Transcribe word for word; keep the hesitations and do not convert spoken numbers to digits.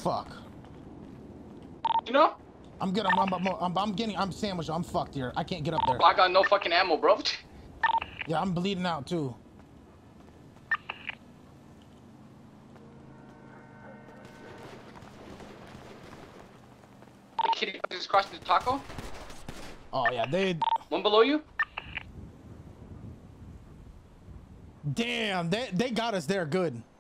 Fuck. You know? I'm good. I'm, I'm, I'm, I'm getting. I'm sandwiched. I'm fucked here. I can't get up there. I got no fucking ammo, bro. Yeah, I'm bleeding out too. Kitty just crossed the taco. Oh yeah, they. One below you. Damn, they they got us there good.